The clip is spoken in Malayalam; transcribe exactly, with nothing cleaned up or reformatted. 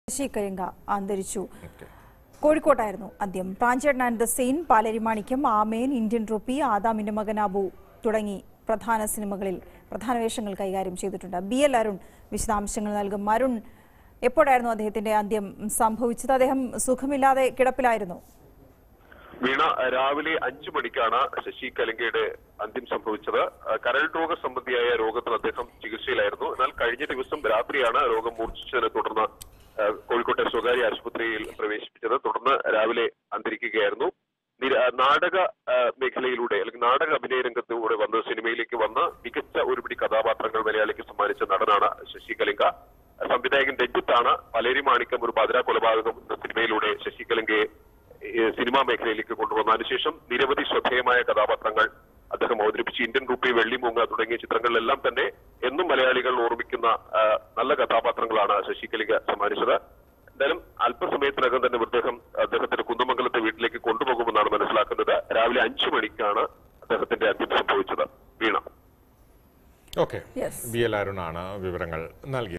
Sasi Kalinga അന്തരിച്ചു. കോഴിക്കോട്ടായിരുന്നു അന്ത്യം. Pranchiyettan and the saint, Palerimanikyam, Amen, Indian rupee, ആദാമിന്റെ മകൻ അബു തുടങ്ങി പ്രധാന സിനിമകളിൽ പ്രധാന വേഷങ്ങൾ കൈകാര്യം ചെയ്തിട്ടുണ്ട്. ബി എൽ അരുൺ വിശദാംശങ്ങൾ നൽകും. അരുൺ, എപ്പോഴായിരുന്നു അദ്ദേഹത്തിന്റെ അന്ത്യം സംഭവിച്ചത്? അദ്ദേഹം സുഖമില്ലാതെ കിടപ്പിലായിരുന്നു. വീണ, രാവിലെ അഞ്ചു മണിക്കാണ് ശശി കലിംഗയുടെ അന്ത്യം സംഭവിച്ചത്. കരൾ രോഗ സംബന്ധിയായ രോഗത്തിന് അദ്ദേഹം ചികിത്സയിലായിരുന്നു. എന്നാൽ കഴിഞ്ഞ ദിവസം രാത്രിയാണ് രോഗം മൂർച്ഛിച്ചതിനെ തുടർന്ന് കോഴിക്കോട്ടെ സ്വകാര്യ ആശുപത്രിയിൽ പ്രവേശിപ്പിച്ചത്. തുടർന്ന് രാവിലെ അന്തരിക്കുകയായിരുന്നു. നാടക മേഖലയിലൂടെ അല്ലെങ്കിൽ നാടക അഭിനയ രംഗത്തിലൂടെ വന്ന് സിനിമയിലേക്ക് വന്ന് മികച്ച ഒരുപിടി കഥാപാത്രങ്ങൾ മലയാളിക്ക് സമ്മാനിച്ച നടനാണ് ശശി കലിംഗ. സംവിധായകൻ രഞ്ജിത്താണ് പാലേരിമാണിക്യം ഒരു പാതിരാ കൊലപാതകം എന്ന സിനിമയിലൂടെ ശശി കലിംഗയെ സിനിമാ മേഖലയിലേക്ക് കൊണ്ടുവന്നു. അതിനുശേഷം നിരവധി ശ്രദ്ധേയമായ കഥാപാത്രങ്ങൾ അദ്ദേഹം അവതരിപ്പിച്ച് ഇന്ത്യൻ റുപ്പി, വെള്ളിമൂങ്ങ തുടങ്ങിയ ചിത്രങ്ങളിലെല്ലാം തന്നെ എന്നും മലയാളികൾ ഓർമ്മിക്കുന്ന നല്ല കഥാപാത്രങ്ങളാണ് ശശി കലിംഗ സമ്മാനിച്ചത്. എന്തായാലും അല്പസമയത്തിനകം തന്നെ അദ്ദേഹം അദ്ദേഹത്തിന്റെ കുന്ദമംഗലത്തെ വീട്ടിലേക്ക് കൊണ്ടുപോകുമെന്നാണ് മനസ്സിലാക്കുന്നത്. രാവിലെ അഞ്ചു മണിക്കാണ് അദ്ദേഹത്തിന്റെ അന്ത്യം സംഭവിച്ചത്. വീണ. ഓക്കെ, ബി എൽ അരുണാണ് വിവരങ്ങൾ നൽകി.